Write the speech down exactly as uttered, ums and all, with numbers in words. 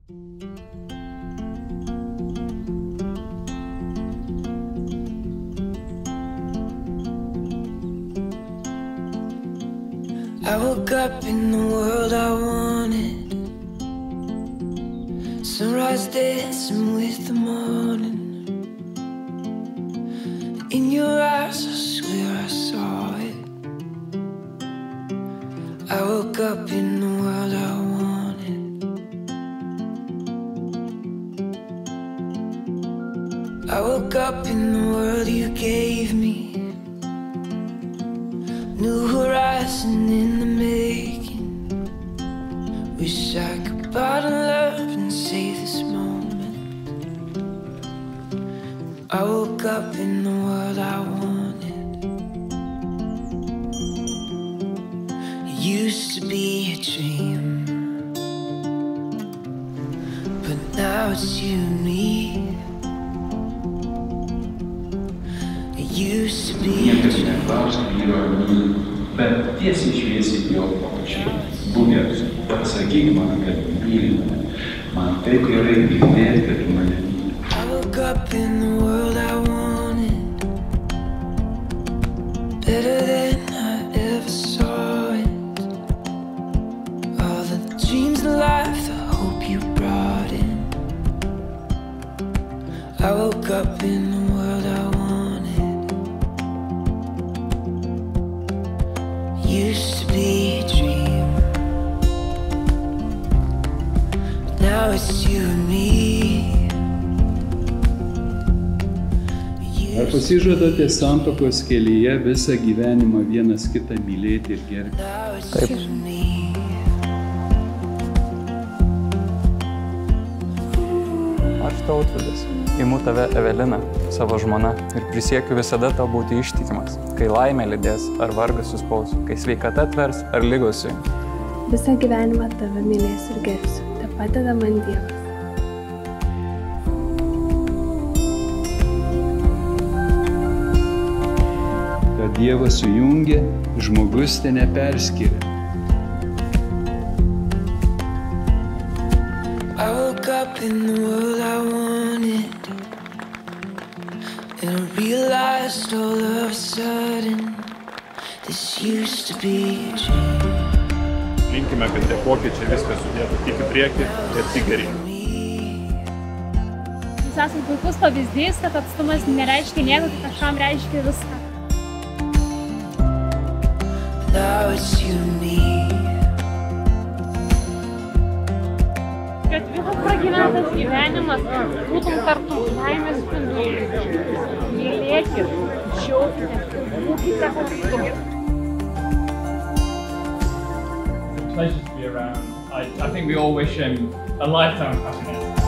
I woke up in the world I wanted. Sunrise dancing with the morning. In your eyes, I swear I saw it. I woke up in the world I wanted. I woke up in the world you gave me. New horizon in the making. Wish I could bottle love and save this moment. I woke up in the world I wanted. It used to be a dream, but now it's you and me. It used to be a dream. Bet tiesiai šviesiai jo paprašyti. Būgėk, pasakyk man, kad myli mane. Man taip gerai girdėti, kad tu mane myli. I woke up in the world I wanted, better than I ever saw it. All the dreams, the life, the hope you brought in. I woke up in the world I wanted. Used to be a dream, but now it's you and me. Ar pasižadate santuokos kelyje visą gyvenimą vienas kitą mylėti ir gerbti? Taip. Aš Tautvydas, imu tave Evelina, savo žmona, ir prisiekiu visada tau būti ištikimas, kai laimė lydės ar vargas suspaus, kai sveikata atvers ar ligos suims. Visą gyvenimą tave mylėsiu ir gerbsiu, te padeda man Dievas. Kad Dievas sujungia, žmogus te neperskiria. I woke up in the world I wanted, and I realized all of a sudden this used to be a dream. Linkime, kad tie pokyčiai viską sudėtų tik į priekį ir tik geryn. Jūs esate puikus pavyzdys, kad atstumas nereiškia nieko, tai kažkam reiškia viską. Now it's you and me. Kad visas pragyventas gyvenimas būtum kartu laimės spinduliais. Mylėkit, džiaukitės, būkite kartu. Pleasure to be around. I, I think we all wish him a lifetime of happiness.